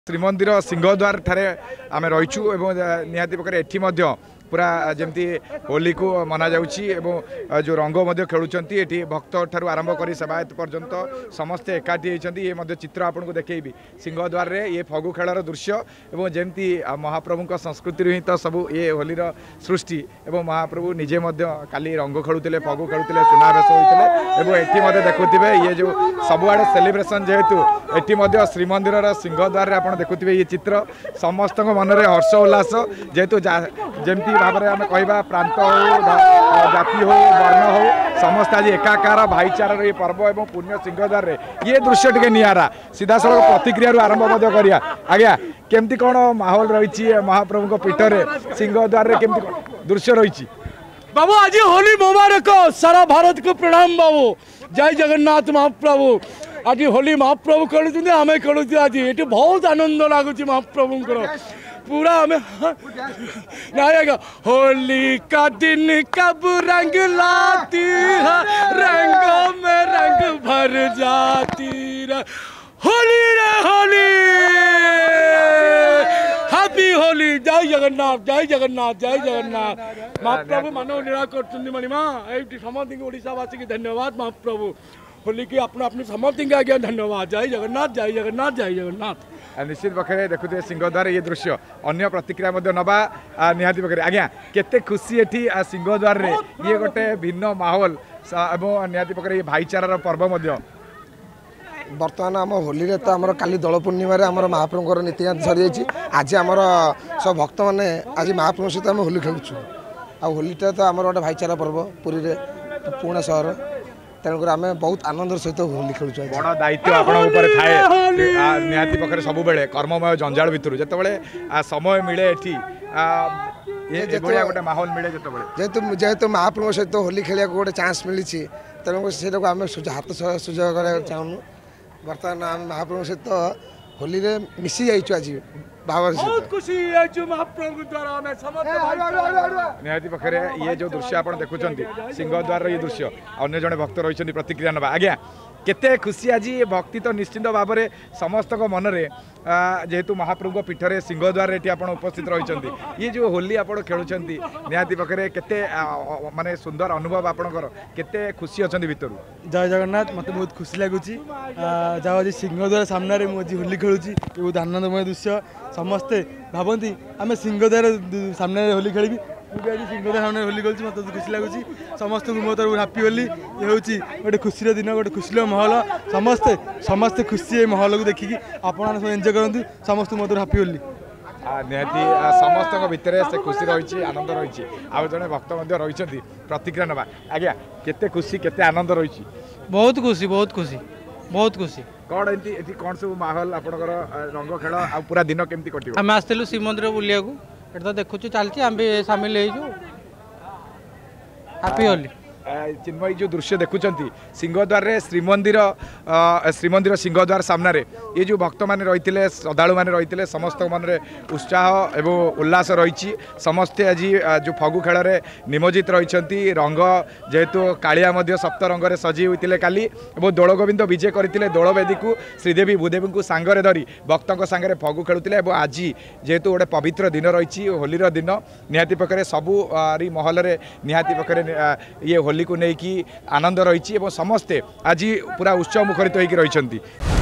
श्रीमंदिर सिंहद्वार ठारे आम रहीचु निहाती प्रकार एठी पूरा जमती होली को मना जाउची जो रंग खेलुंट ये भक्त ठार आरंभ कर सेवायत पर्यंत समस्ते एकाठी होती ये चित्र आपको देखी सिंहद्वार रे ये फगु खेलर दृश्य और जमती महाप्रभु संस्कृति ही तो सब ये होलीर सृष्टि और महाप्रभु निजे काली रंग खेलुते फगु खेलुते सुनावेश होते ये देखुवे ये जो सबुआड़े सेलिब्रेशन जेहेतु ये श्रीमंदिर सिंहद्वार आप देखुवे ये चित्र समस्त मन में हर्ष उल्लास जेहेतु जमती भाव में आम कह प्रांत हो जाति हो वर्ण हो समस्त आज एकाकार भाईचार ये पर्व और पुण्य सिंहद्वार ये दृश्य टे निरा सीधा सड़क प्रतिक्रिया आरंभ करिया आज्ञा केमती कौन माहौल रही महाप्रभु पीठर सिंहद्वार केमती दृश्य रही बाबू आज होली मुबारक सारा भारत को प्रणाम बाबू जय जगन्नाथ महाप्रभु आज होली महाप्रभु खेलुं आम खेलुँ आज ये बहुत आनंद लगुच महाप्रभु पूरा हमें होली का दिन कब रंग लाती है रंगों में रंग भर जाती है होली रे होली हैप्पी होली जय जगन्नाथ जय जगन्नाथ जय जगन्नाथ महाप्रभु मानव लीला करिमा समस्त ओडावासी की धन्यवाद महाप्रभु होली की अपना अपनी समस्त आज्ञा धन्यवाद जय जगन्नाथ जय जगन्नाथ जय जगन्नाथ निश्चित पक्षे देखुए सिंहद्वार ये दृश्य अन्य प्रतिक्रिया नवा निहाती पक्षे आज्ञा केते खुशी एठी सिंहद्वार रे ये गोटे भिन्न माहौल एवं निहाती पक्षे ये भाईचारार पर्व बर्तमान आम होली रे तो आमर काली दोल पूर्णिमा आमर महाप्रभुर नीतिकांत सरी जाइए आज आमर सब भक्त मैंने आज महाप्रभु सहित आम होली खेलुँ आ होलीटा तो आमर गोटे भाईचारा पर्व पुरी रे पुणे सहर तेणुक आम बहुत आनंद सहित होली खेलुँ बड़ दायित्व आपरे थाए निहाती पक्षे सब बेले कर्ममय जंजाल भितर जिते समय मिले एठी गोटे माहौल मिले जेहेतु जेहेतु महाप्रभु सहित होली खेल गोटे चान्स मिली तेणुक से आम हाथ सुझाव करा चाहूँ बर्तमान आम महाप्रभु सहित होली रे मिसी जाइछु आज बहुत खुशी महाप्रभु द्वारा निहाती पक्षे ये जो दृश्य आप देखुं सिंहद्वार ये दृश्य अन्य जड़े भक्त रही प्रतिक्रिया नवा आज्ञा केते खुशी आज ये भक्ति तो निश्चिंत भाव में समस्त मन में जेहेतु महाप्रभु पीठर सिंहद्वार ये आप उपस्थित रही ये जो होली आप खेलुं निहाती पक्षे केते माने सुंदर अनुभव आपणकर केते खुशी अच्छा भितर जय जगन्नाथ मत बहुत खुशी लगुच जाओ आज सिंहद्वार सामने मुझे होली खेलुँ बहुत आनंदमय दृश्य समस्ते भावती आम सिंहद्वार सामने होली खेली मुझे आज सिंहद्वार सामने होली खेलुँ मत खुशी लगुच समस्त मो तरफ हैप्पी होली ये हूँ गोटे खुशी दिन गोटे खुशी माहौल समस्ते समस्ते खुशी माहौल को देखिकी आप एंजॉय करूँ समस्त मो तरफ हैप्पी होली निहाती समस्त भितर से खुशी रही आनंद रही आउ जड़े भक्त रही प्रतिक्रिया नवा आज्ञा केते खुशी केते आनंद रही बहुत खुशी बहुत खुशी बहुत खुशी कौन एटी कौन सब माहौल आपनकर रंग खेल आ पूरा दिन केमती कटियो आम आसलु श्रीमंदिर बुलिया को एटा तो देखुछु चलची आम भी शामिल हो हैप्पी होली चिन्मयी जो दृश्य देखुं सिंहद्वार रे श्रीमंदिर सिंहद्वार सामने ये जो भक्त मैंने रही श्रद्धालु मैंने रही समस्त मन में उत्साह एवं उल्लास रही समस्ते आज जो फगु खेल में निमज्जित रही रंग जेहेतु कालिया सप्त रंग सजी होते काली और दोल गोविंद विजय करते दोलवेदी को श्रीदेवी भूदेवी को सांगरे धरी भक्तों सांगे फगु खेलुते आज जेहेतु गोटे पवित्र दिन रही होलीर दिन निहाती पक्षे सबू महल में निहाती पक्षे ये होली को लेकिन आनंद रही समस्ते आज पूरा उत्सव मुखरित होकर रही।